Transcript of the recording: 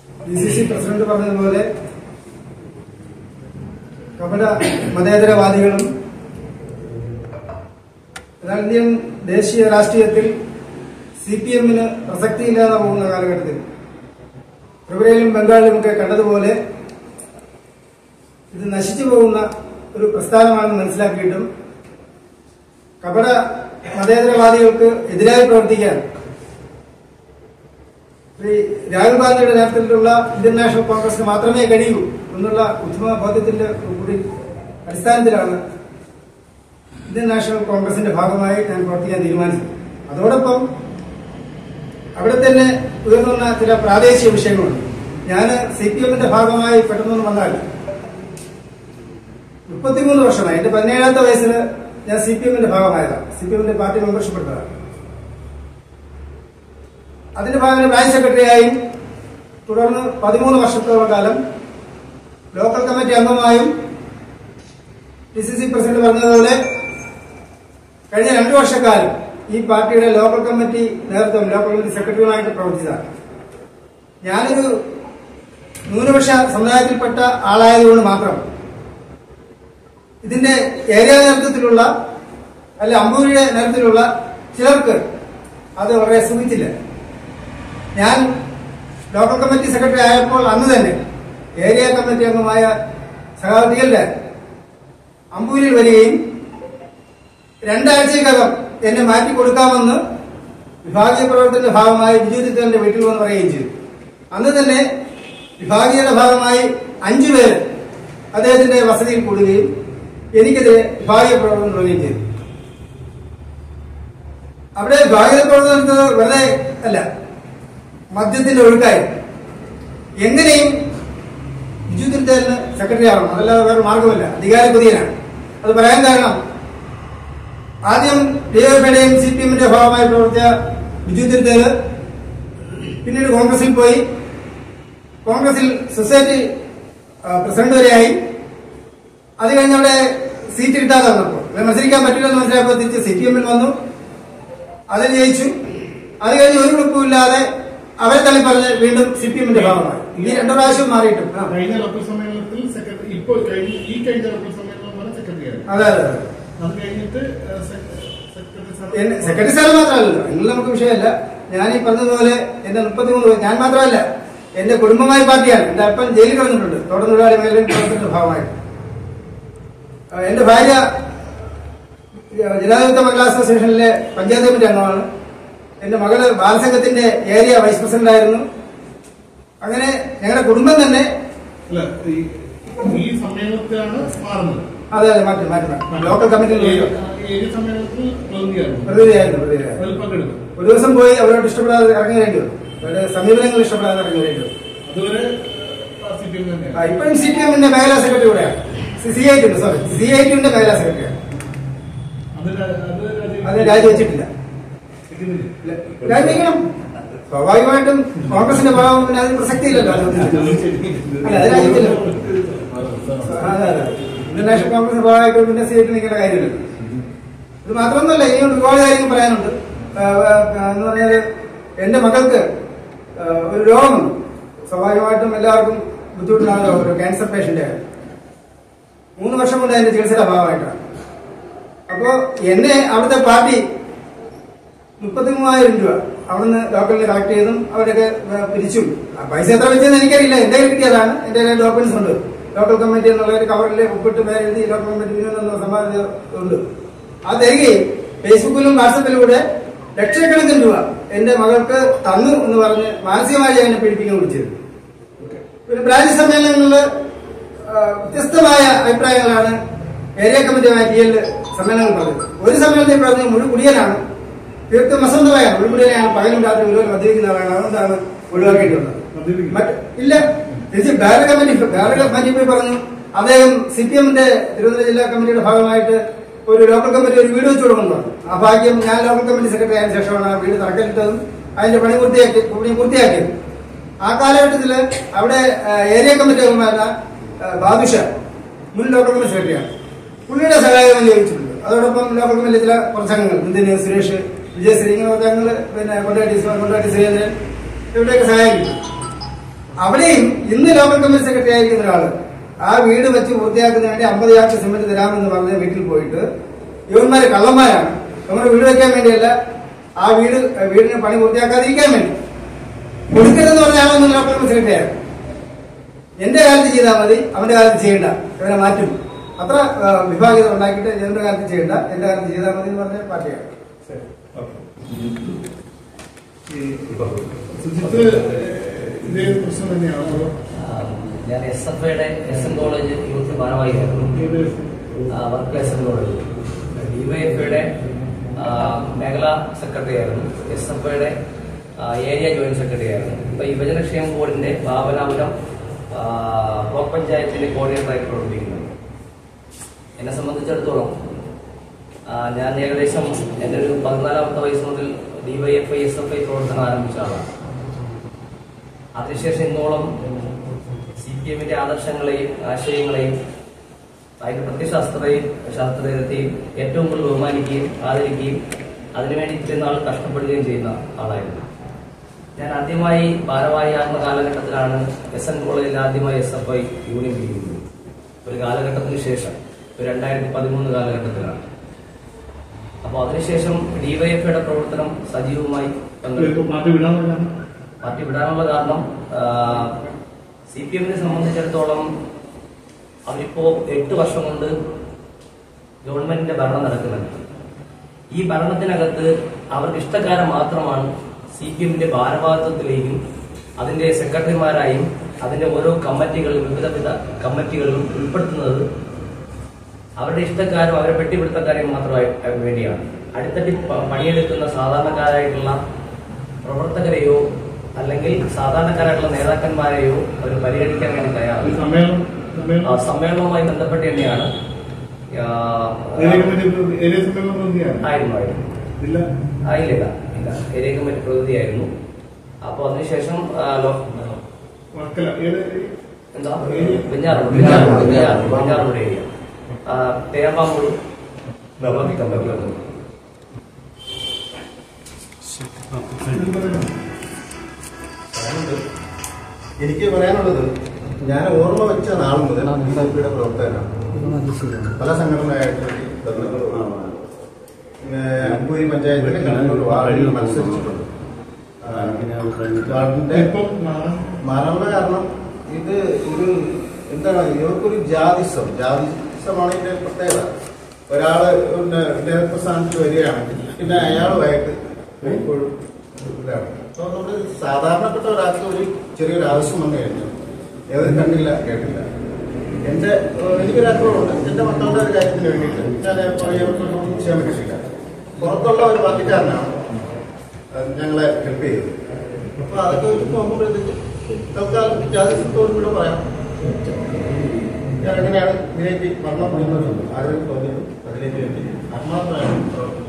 DCC president പറഞ്ഞതുപോലെ കപട മതേതരവാദികളും എന്നാൽ ഇന്ത്യൻ ദേശീയ രാഷ്ട്രീയത്തിൽ CPM-ന് പ്രസക്തിയില്ലാതെ പോകുന്ന കാലഘട്ടത്തിൽ ത്രിപുരയിലും ബംഗാളിലുമൊക്കെ കണ്ടതുപോലെ ഇത് നശിച്ചു പോകുന്ന ഒരു പ്രസ്ഥാനമാണെന്ന് മനസ്സിലാക്കിയിട്ടും കപട മതേതരവാദികൾക്ക് എതിരായി പ്രവർത്തിക്കാൻ ശ്രീ രാഹുൽ ഗാന്ധിയുടെ നേതൃത്വത്തിലുള്ള ഇന്ത്യൻ നാഷണൽ കോൺഗ്രസിന് മാത്രമേ കഴിയൂ എന്നുള്ള ഉത്തമ ബോധ്യത്തിന്റെ കൂടി അടിസ്ഥാനത്തിലാണ് ഇന്ത്യൻ നാഷണൽ കോൺഗ്രസിന്റെ ഭാഗമായി ഞാൻ പ്രവർത്തിക്കാൻ തീരുമാനിച്ചത്. അതോടൊപ്പം അവിടെ തന്നെ ഉയർന്നുവന്ന ചില പ്രാദേശിക വിഷയങ്ങളുണ്ട്. ഞാൻ CPM-ന്റെ ഭാഗമായി പെട്ടെന്നൊന്നും വന്നാൽ 33 വർഷമായി. എന്റെ 17ാമത്തെ വയസ്സിൽ ഞാൻ CPM-ന്റെ ഭാഗമായതാണ്. CPM-ന്റെ പാർട്ടി മെമ്പർഷിപ്പ് എടുത്തതാണ്. അതിന്റെ ഭാഗമായി ബ്രാഞ്ച് സെക്രട്ടറിയായും തുടർന്ന് 13 വർഷത്തോളം കാലം ലോക്കൽ കമ്മിറ്റി അംഗമായും DCC പ്രസിഡന്റ് പറഞ്ഞതുപോലെ കഴിഞ്ഞ 2 വർഷക്കാലം ഈ പാർട്ടിയുടെ ലോക്കൽ കമ്മിറ്റി നേതൃത്വം ലോക്കൽ കമ്മിറ്റി സെക്രട്ടറിയുമായിട്ട് പ്രവർത്തിച്ചതാണ്. ഞാനൊരു ന്യൂനപക്ഷ സമുദായത്തിൽപ്പെട്ട ആളായതുകൊണ്ട് മാത്രം ഇതിന്റെ ഏരിയ നേതൃത്വത്തിലുള്ള അല്ല അമ്പൂരിയുടെ നേതൃത്വത്തിലുള്ള ചിലർക്ക് അത് വളരെ സുഖിച്ചില്ല. ഞാൻ ലോക്കൽ കമ്മിറ്റി സെക്രട്ടറി ആയപ്പോൾ അന്ന് തന്നെ ഏരിയ കമ്മിറ്റി അംഗമായ സഹാബികളുടെ അമ്പൂരിൽ വരികയും 2 ആഴ്ചക്കകം എന്നെ മാറ്റിക്കൊടുക്കാമെന്ന് വിഭാഗീയ പ്രവർത്തനത്തിന്റെ ഭാഗമായി ബിജു തിത്തലിന്റെ വീട്ടിൽ വന്ന് പറയുകയും ചെയ്തു. അന്ന് തന്നെ വിഭാഗീയയുടെ ഭാഗമായി 5 പേര് അദ്ദേഹത്തിന്റെ വസതിയിൽ കൂടുകയും എനിക്കെതിരെ വിഭാഗീയ പ്രവർത്തനം തുടങ്ങുകയും ചെയ്തു. അവിടെ വിഭാഗീയ പ്രവർത്തനം വെറുതെ അല്ല, മദ്യത്തിന്റെ ഒഴുക്കായി എങ്ങനെയും ബിജു തിത്തലിന് സെക്രട്ടറി ആവണം, അതല്ലാതെ വേറെ മാർഗമല്ല. അധികാര കൊതിയനാണ്. അത് പറയാൻ കാരണം ആദ്യം DYFയുടെയും CPM-ന്റെ ഭാഗമായി പ്രവർത്തിച്ച ബിജു തിത്തല് പിന്നീട് കോൺഗ്രസിൽ പോയി. കോൺഗ്രസിൽ സൊസൈറ്റി പ്രസിഡന്റ് വരെയായി. അത് കഴിഞ്ഞ് അവിടെ സീറ്റ് കിട്ടാതെ വന്നപ്പോൾ മത്സരിക്കാൻ പറ്റില്ലെന്ന് മനസ്സിലായപ്പോൾ തിരിച്ച് CPM-ൽ വന്നു. അതിൽ ജയിച്ചു. അത് കഴിഞ്ഞ് ഒരു ഗ്രൂപ്പുമില്ലാതെ അവരെ തള്ളി പറഞ്ഞ് വീണ്ടും CPM-ന്റെ ഭാഗമായി. ഈ 2 പ്രാവശ്യം മാറിയിട്ടും കഴിഞ്ഞ ലോക്കൽ സമ്മേളനത്തിൽ ഇപ്പോൾ ഈ കഴിഞ്ഞ ലോക്കൽ സമ്മേളനം സെക്രട്ടറിയാണ്. അതെ അതെ. അത് കഴിഞ്ഞിട്ട് സെക്രട്ടറി സ്ഥാനം മാത്രമല്ലല്ലോ, എങ്കിലും നമുക്ക് വിഷയമല്ല. ഞാൻ ഈ പറഞ്ഞതുപോലെ എന്റെ 33 ഞാൻ മാത്രമല്ല, എന്റെ കുടുംബമായ പാർട്ടിയാണ്. എന്റെ അപ്പൻ ജയിലിൽ കിടന്നിട്ടുണ്ട് തൊഴിലാളി മേഖലയിൽ പ്രവർത്തനത്തിന്റെ ഭാഗമായിട്ട്. എന്റെ ഭാര്യ ജനാധിപത്യ മഹിളാ അസോസിയേഷനിലെ പഞ്ചായത്ത് കമ്മിറ്റി അംഗമാണ്. എന്റെ മകള് ബാലസംഘത്തിന്റെ ഏരിയ വൈസ് പ്രസിഡന്റ് ആയിരുന്നു. അങ്ങനെ ഞങ്ങളുടെ കുടുംബം തന്നെ ഈ സമ്മേളനത്തിലാണ് മാറുന്നത്. അതെ അതെ, മാറ്റി ലോക്കൽ കമ്മിറ്റിയിൽ പ്രതിനിധിയായിരുന്നു. ഒരു ദിവസം പോയി അവരോട് ഇഷ്ടപ്പെടാതെ ഇറങ്ങി വരേണ്ടി വന്നു. അവരുടെ സമീപനങ്ങൾ ഇഷ്ടപ്പെടാതെ ഇറങ്ങി വരേണ്ടി വന്നു. ഇപ്പോഴും CPM-ന്റെ മേഖലാ സെക്രട്ടറി കൂടെയാണ്. CIT-ന്റെ മേഖലാ സെക്രട്ടറിയാണ്. അത് രാജിവെച്ചിട്ടില്ല. രാജിവെക്കണം. സ്വാഭാവികമായിട്ടും കോൺഗ്രസിന്റെ ഭാഗം പിന്നെ അതിന് പ്രസക്തിയില്ലല്ലോ. അല്ല, അത് രാജിവെച്ചില്ല. അതെ അതെ, ഇന്ത്യൻ നാഷണൽ കോൺഗ്രസിന്റെ ഭാഗമായിട്ട് പിന്നെ CIT നിൽക്കേണ്ട കാര്യമില്ല. ഇത് മാത്രമൊന്നുമല്ല, ഇനി ഒരുപാട് കാര്യങ്ങൾ പറയാനുണ്ട്. എന്ന് പറഞ്ഞാൽ എന്റെ മകൾക്ക് ഒരു രോഗമുണ്ട്. സ്വാഭാവികമായിട്ടും എല്ലാവർക്കും ബുദ്ധിമുട്ടുണ്ടാകുന്ന ഒരു ക്യാൻസർ പേഷ്യന്റ് 3 വർഷം കൊണ്ട് അതിന്റെ ചികിത്സയുടെ ഭാഗമായിട്ടാണ്. അപ്പോ എന്നെ അവിടുത്തെ പാർട്ടി 33,000 രൂപ അവിടുന്ന് ലോക്കലിൽ കളക്ട് ചെയ്തും അവരൊക്കെ പിരിച്ചും. പൈസ എത്ര വെച്ചെന്ന് എനിക്കറിയില്ല. എന്റെ കിട്ടിയതാണ്. എന്റെ ഡോക്യുമെന്റ്സ് ഉണ്ട്. ലോക്കൽ കമ്മിറ്റി എന്നുള്ള ഒരു കവറിൽ ഒപ്പിട്ട് പേരെഴുതി ലോക്കൽ കമ്മിറ്റി സമ്മാനിച്ചുണ്ട്. അത് തരികയും ഫേസ്ബുക്കിലും വാട്സപ്പിലൂടെ ലക്ഷക്കണക്കിന് രൂപ എന്റെ മകൾക്ക് തന്നു എന്ന് പറഞ്ഞ് മാനസികമായി എന്നെ പീഡിപ്പിക്കാൻ വിളിച്ചത്. പിന്നെ ബ്രാഞ്ച് സമ്മേളനങ്ങളിൽ വ്യത്യസ്തമായ അഭിപ്രായങ്ങളാണ് ഏരിയ കമ്മിറ്റിയുമായി PL സമ്മേളനങ്ങൾ പറഞ്ഞത്. ഒരു സമ്മേളനത്തിൽ പറഞ്ഞത് മുഴു കുടിയനാണ്, തീർത്തും വസന്തമായാണ്, മുഴുകുടിയനെയാണ്, പകലും രാത്രി മുഴുവൻ മദ്യപിക്കുന്ന ആളാണ്, അതുകൊണ്ടാണ് ഒഴിവാക്കിയിട്ടുള്ളത്. ഇല്ല, തിരിച്ച് വേറെ കമ്മിറ്റി പോയി പറഞ്ഞു അദ്ദേഹം CPM-ന്റെ തിരുവനന്തപുരം ജില്ലാ കമ്മിറ്റിയുടെ ഭാഗമായിട്ട് ഒരു ലോക്കൽ കമ്മിറ്റി ഒരു വീട് വെച്ചു കൊടുക്കുന്നു. ആ ഭാഗ്യം ഞാൻ ലോക്കൽ കമ്മിറ്റി സെക്രട്ടറി ആയതിനു ശേഷമാണ് ആ വീട് തറക്കല്ലിട്ടതും അതിന്റെ പണി പൂർത്തിയാക്കിയത്. ആ കാലഘട്ടത്തിൽ അവിടെ ഏരിയ കമ്മിറ്റി അംഗമായിരുന്ന ബാദുഷ മുൻ ലോക്കൽ കമ്മിറ്റി സെക്രട്ടറിയാണ്. പുള്ളിയുടെ സഹായം ലഭിച്ചിട്ടുണ്ട്. അതോടൊപ്പം ലോക്കൽ കമ്മിറ്റി ചില കുറച്ച് അംഗങ്ങൾ ഇന്ത്യൻ സുരേഷ്, വിജയശ്രീ, ഇങ്ങനെ കുറച്ച് അംഗങ്ങൾ, പിന്നെ കൊണ്ടാട്ടി സുരേന്ദ്രൻ, ഇവരുടെയൊക്കെ സഹായം കിട്ടും. അവിടെയും ഇന്ന് ലോക്കൽ കമ്മിറ്റി സെക്രട്ടറി ആയിരിക്കുന്ന ഒരാള് ആ വീട് വെച്ച് പൂർത്തിയാക്കുന്നതിന് വേണ്ടി 50 ചാക്ക് സിമന്റ് തരാമെന്ന് പറഞ്ഞ വീട്ടിൽ പോയിട്ട് ഇവന്മാര് കള്ളന്മാരാണ്. നമ്മുടെ വീട് വെക്കാൻ വേണ്ടിയല്ല, ആ വീടിന് പണി പൂർത്തിയാക്കാതിരിക്കാൻ വേണ്ടി കൊടുക്കരുതെന്ന് പറഞ്ഞാണോ ലോക്കൽ കമ്മിറ്റി സെക്രട്ടറി ആയത്. എന്റെ കാലത്ത് ചെയ്താൽ മതി, അവന്റെ കാലത്ത് ചെയ്യണ്ട, ഇവരെ മാറ്റും. അത്ര വിഭാഗീയത ഉണ്ടാക്കിയിട്ട് എന്റെ കാലത്ത് ചെയ്യണ്ട, എന്റെ കാലത്ത് ചെയ്താൽ മതി എന്ന് പറഞ്ഞ പാർട്ടിയാണ്. ഇതേ പ്രശ്നം തന്നെയാണോ? ഞാൻ SFIയുടെ SN കോളേജ് യൂത്ത് ഭാരവാഹിയായിരുന്നു. വർക്ക് SN കോളേജ്. DYFIയുടെ മേഖലാ സെക്രട്ടറി ആയിരുന്നു. SFIയുടെ ഏരിയ ജോയിന്റ് സെക്രട്ടറി ആയിരുന്നു. ഇപ്പൊ യുവജനക്ഷേമ ബോർഡിന്റെ ബാബനാപുരം ബ്ലോക്ക് പഞ്ചായത്തിന്റെ കോർഡിനേറ്ററായിട്ട് പ്രവർത്തിക്കുന്നു. എന്നെ സംബന്ധിച്ചിടത്തോളം ഞാൻ ഏകദേശം എൻ്റെ ഒരു 14ാമത്തെ വയസ്സ് മുതൽ DYFI SFI പ്രവർത്തനം ആരംഭിച്ച ആളാണ്. അതിനുശേഷം ഇന്നോളം CPMന്റെ ആദർശങ്ങളെയും ആശയങ്ങളെയും അതിന്റെ പ്രത്യയശാസ്ത്രത്തെയും ഏറ്റവും കൂടുതൽ ബഹുമാനിക്കുകയും ആദരിക്കുകയും അതിനുവേണ്ടി ഇത്രയും നാൾ കഷ്ടപ്പെടുകയും ചെയ്യുന്ന ആളായിരുന്നു. ഞാൻ ആദ്യമായി ഭാരവാഹിയാകുന്ന കാലഘട്ടത്തിലാണ് SN കോളേജിൽ ആദ്യമായി SFI യൂണിയൻ പിരിയുന്നത്. ഒരു കാലഘട്ടത്തിന് ശേഷം 2013 കാലഘട്ടത്തിലാണ്. അപ്പോൾ അതിനുശേഷം DYFIയുടെ പ്രവർത്തനം സജീവമായി പാർട്ടി വിടാനുള്ള കാരണം CPMനെ സംബന്ധിച്ചിടത്തോളം അവരിപ്പോ 8 വർഷം കൊണ്ട് ഗവൺമെന്റിന്റെ ഭരണം നടക്കുന്നുണ്ട്. ഈ ഭരണത്തിനകത്ത് അവർക്ക് ഇഷ്ടക്കാരെ മാത്രമാണ് CPMന്റെ ഭാരവാഹിത്വത്തിലേക്കും അതിന്റെ സെക്രട്ടറിമാരായും അതിന്റെ ഓരോ കമ്മിറ്റികളിലും വിവിധ കമ്മിറ്റികളിലും ഉൾപ്പെടുത്തുന്നത് അവരുടെ ഇഷ്ടക്കാരും അവരെ പെട്ടിപിടുത്തക്കാരെയും മാത്രമായി വേണ്ടിയാണ്. അടിത്തട്ടി പണിയെടുക്കുന്ന സാധാരണക്കാരായിട്ടുള്ള പ്രവർത്തകരെയോ അല്ലെങ്കിൽ സാധാരണക്കാരായിട്ടുള്ള നേതാക്കന്മാരെയോ അവർ പരിഗണിക്കാൻ വേണ്ടി തയ്യാറാണ്. സമ്മേളനവുമായി ബന്ധപ്പെട്ട് തന്നെയാണ് ഇല്ല ഏരിയ കമ്മിറ്റി പ്രതിനിധിയായിരുന്നു. അപ്പൊ അതിനുശേഷം എന്താ വെഞ്ഞാറൂട് ഏരിയ തേമ്പാമ്പൂർ കമ്മിറ്റി. എനിക്ക് പറയാനുള്ളത്, ഞാൻ ഓർമ്മ വെച്ച നാൾ മുതൽ DYFIയുടെ പ്രവർത്തകനാണ്. പല സംഘടനയായിട്ട് അമ്പൂരി പഞ്ചായത്തിലെ കണ്ണൂർ വാർഡിൽ മത്സരിച്ചിട്ടുണ്ട്. വാർഡിന്റെ മാറാനുള്ള കാരണം ഇത് ഒരു എന്താണ്, ഇവർക്കൊരു ജാതിസമാണ് ഇതിന്റെ പ്രത്യേകത. ഒരാള് ഡയറക്ടർ സ്ഥാനത്ത് വരികയാണെങ്കിൽ പിന്നെ അയാളുമായിട്ട് എപ്പോഴും ഇതാണ്. അപ്പോൾ നമ്മൾ സാധാരണപ്പെട്ട ഒരാൾക്ക് ഒരു ചെറിയൊരു ആവശ്യം വന്നു കഴിഞ്ഞാൽ ഏവരും കണ്ടില്ല കേട്ടില്ല. എനിക്കൊരു അനുഭവമുണ്ട്. എന്റെ മക്കളുടെ ഒരു കാര്യത്തിന് വേണ്ടിയിട്ട് ഞാൻ ഏവർക്കൊന്നും ചെയ്യാൻ പറ്റില്ല. പുറത്തുള്ള ഒരു പാർട്ടിക്കാരനാണ് ഞങ്ങളെ ഹെൽപ്പ് ചെയ്തത്. അപ്പൊ അതൊക്കെ നോക്കുമ്പോഴത്തേക്ക് തൽക്കാലം ജാതിസത്തോടും കൂടെ പറയാം, ഞാൻ എങ്ങനെയാണ് ഇതിലേക്ക് മരണം പിടിക്കുന്നത് ആരോഗ്യം തോന്നിയത് അതിലേക്ക് വേണ്ടി ആത്മാർത്ഥമായിട്ട്